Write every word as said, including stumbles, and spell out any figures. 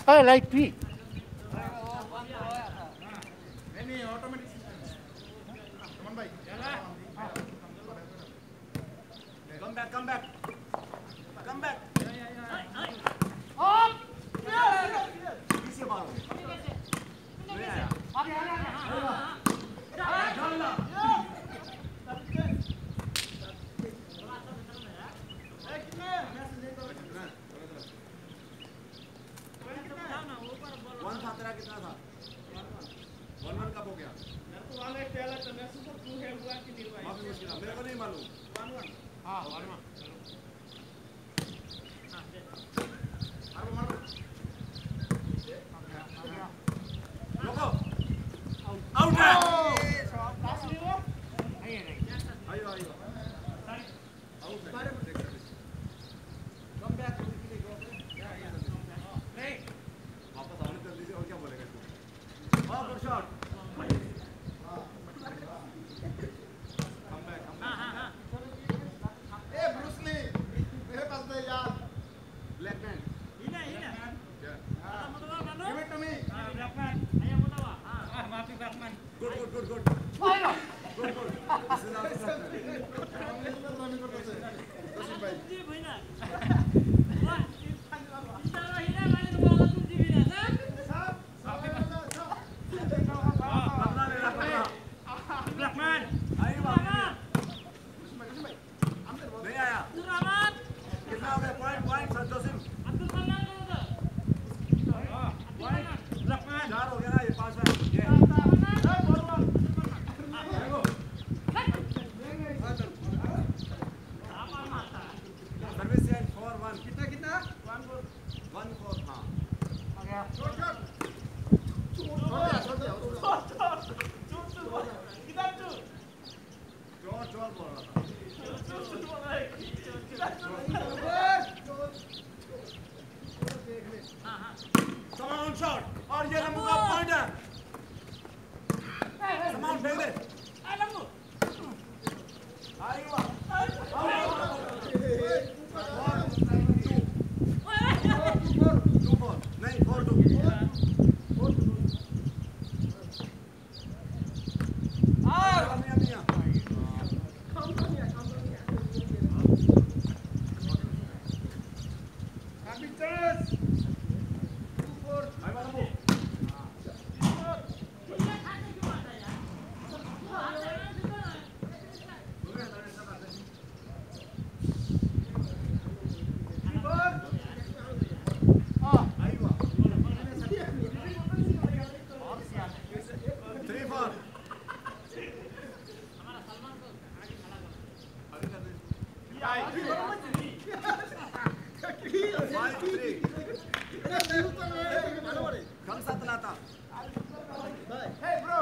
I like P. Any automatic system. Come on, bhai. Come back, come back. Come back. Up. पीछे मारो. नहीं आया. आगे आगे आगे. वन था तेरा कितना था? वन वन कब हो गया? मेरे को वन एट चला था, मैं सुपर टू है हुआ कि नहीं हुआ? मालूम मुश्किल है, मेरे को नहीं मालूम. One one. हाँ वन वन. मारो मारो. लोगो. आउट है. पास नहीं हुआ? नहीं है नहीं. आइयो आइयो. आउट है. Come back. नहीं. वापस ऑन कर दीजिए और क्या बोलेगा इसको? हाँ good shot. Good, good, good, good. Good, good. This is our नहीं आया. कितना हो गया? पॉइंट पॉइंट संतोषिम. चार हो गया ना, ये पांच है. ये सर्विस एंड फोर वन. कितना कितना? One four. One four. हाँ. आ गया. Shot shot. छोड़ दिया, छोड़ दिया. छोड़ छोड़. छोड़ छोड़. किधर छोड़? चोर चोर बोल रहा था. छोड़ छोड़ बोल रहा है. किधर छोड़? समाउंट शॉट. और ये लंबू का पॉइंट है. समाउंट फेंक दे. आ लंबू. आई हुआ. Two four. नहीं four two. Come Satnata. Hey bro.